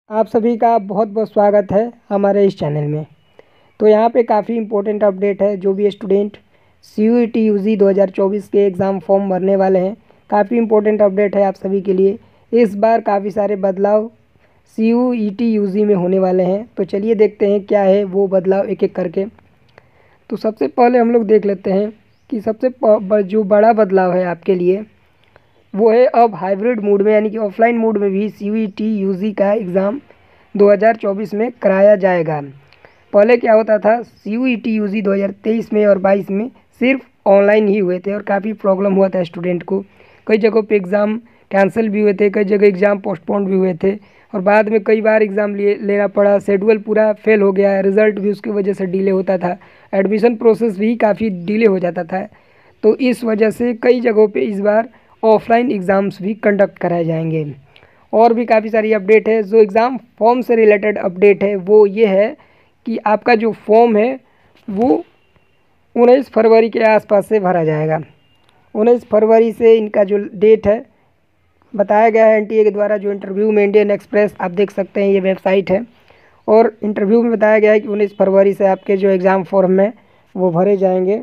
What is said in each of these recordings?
आप सभी का बहुत बहुत स्वागत है हमारे इस चैनल में। तो यहाँ पे काफ़ी इम्पोर्टेंट अपडेट है। जो भी स्टूडेंट CUET UG 2024 के एग्ज़ाम फॉर्म भरने वाले हैं, काफ़ी इम्पोर्टेंट अपडेट है आप सभी के लिए। इस बार काफ़ी सारे बदलाव CUET UG में होने वाले हैं। तो चलिए देखते हैं क्या है वो बदलाव एक एक करके। तो सबसे पहले हम लोग देख लेते हैं कि जो बड़ा बदलाव है आपके लिए वो है अब हाइब्रिड मोड में, यानी कि ऑफलाइन मोड में भी CUET UG का एग्ज़ाम 2024 में कराया जाएगा। पहले क्या होता था, CUET UG 2023 में और 22 में सिर्फ ऑनलाइन ही हुए थे और काफ़ी प्रॉब्लम हुआ था स्टूडेंट को। कई जगहों पे एग्ज़ाम कैंसिल भी हुए थे, कई जगह एग्ज़ाम पोस्टपोन भी हुए थे और बाद में कई बार एग्ज़ाम लेना पड़ा। शेड्यूल पूरा फेल हो गया, रिज़ल्ट भी उसकी वजह से डिले होता था, एडमिशन प्रोसेस भी काफ़ी डिले हो जाता था। तो इस वजह से कई जगहों पे इस बार ऑफलाइन एग्ज़ाम्स भी कंडक्ट कराए जाएंगे। और भी काफ़ी सारी अपडेट है। जो एग्ज़ाम फॉर्म से रिलेटेड अपडेट है वो ये है कि आपका जो फॉर्म है वो 19 फरवरी के आसपास से भरा जाएगा। 19 फरवरी से इनका जो डेट है बताया गया है NTA के द्वारा। जो इंटरव्यू में इंडियन एक्सप्रेस आप देख सकते हैं, ये वेबसाइट है, और इंटरव्यू में बताया गया है कि 19 फरवरी से आपके जो एग्ज़ाम फॉर्म है वो भरे जाएंगे।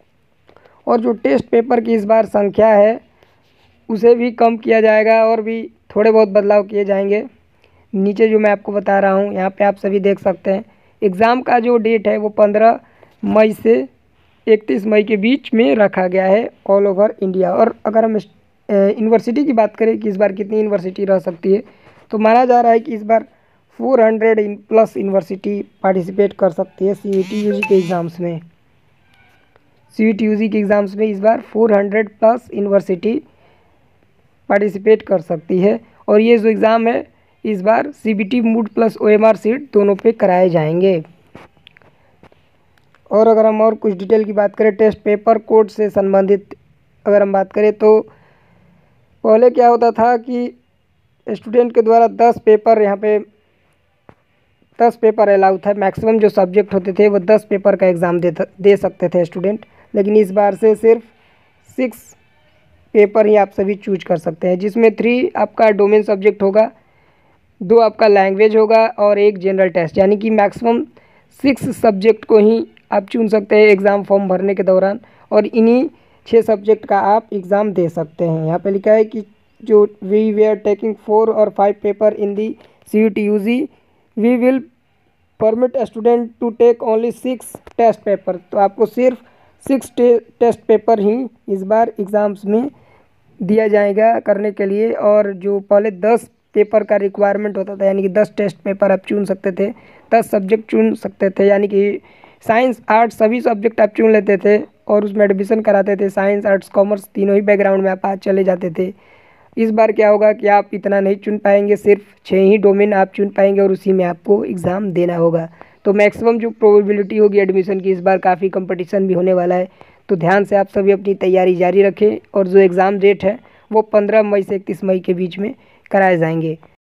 और जो टेस्ट पेपर की इस बार संख्या है उसे भी कम किया जाएगा और भी थोड़े बहुत बदलाव किए जाएंगे। नीचे जो मैं आपको बता रहा हूँ यहाँ पे आप सभी देख सकते हैं। एग्ज़ाम का जो डेट है वो 15 मई से 31 मई के बीच में रखा गया है ऑल ओवर इंडिया। और अगर हम यूनिवर्सिटी की बात करें कि इस बार कितनी यूनिवर्सिटी रह सकती है, तो माना जा रहा है कि इस बार 400 प्लस यूनिवर्सिटी पार्टिसिपेट कर सकती है CUET UG के एग्ज़ाम्स में। CUET UG के एग्ज़ाम्स में इस बार 400 प्लस यूनिवर्सिटी पार्टिसिपेट कर सकती है। और ये जो एग्ज़ाम है इस बार CBT mode plus OMR sheet दोनों पे कराए जाएंगे। और अगर हम और कुछ डिटेल की बात करें, टेस्ट पेपर कोड से संबंधित अगर हम बात करें, तो पहले क्या होता था कि स्टूडेंट के द्वारा 10 पेपर यहाँ पे 10 पेपर अलाउ था। मैक्सिमम जो सब्जेक्ट होते थे वो 10 पेपर का एग्ज़ाम दे सकते थे स्टूडेंट। लेकिन इस बार से सिर्फ 6 पेपर ही आप सभी चूज कर सकते हैं, जिसमें 3 आपका डोमेन सब्जेक्ट होगा, 2 आपका लैंग्वेज होगा और 1 जनरल टेस्ट। यानी कि मैक्सिमम 6 सब्जेक्ट को ही आप चुन सकते हैं एग्ज़ाम फॉर्म भरने के दौरान, और इन्हीं 6 सब्जेक्ट का आप एग्ज़ाम दे सकते हैं। यहाँ पे लिखा है कि जो वी वे आर टेकिंग 4 और 5 paper in the CUET UG, we will permit student to take only 6 test paper. तो आपको सिर्फ 6 टेस्ट पेपर ही इस बार एग्ज़ाम्स में दिया जाएगा करने के लिए। और जो पहले 10 पेपर का रिक्वायरमेंट होता था, यानी कि 10 टेस्ट पेपर आप चुन सकते थे, 10 सब्जेक्ट चुन सकते थे, यानी कि साइंस आर्ट्स सभी सब्जेक्ट आप चुन लेते थे और उसमें एडमिशन कराते थे। साइंस आर्ट्स कॉमर्स तीनों ही बैकग्राउंड में आप आज चले जाते थे। इस बार क्या होगा कि आप इतना नहीं चुन पाएंगे, सिर्फ 6 ही डोमेन आप चुन पाएंगे और उसी में आपको एग्ज़ाम देना होगा। तो मैक्सिमम जो प्रोबेबिलिटी होगी एडमिशन की, इस बार काफ़ी कंपटीशन भी होने वाला है। तो ध्यान से आप सभी अपनी तैयारी जारी रखें। और जो एग्ज़ाम डेट है वो 15 मई से 31 मई के बीच में कराए जाएंगे।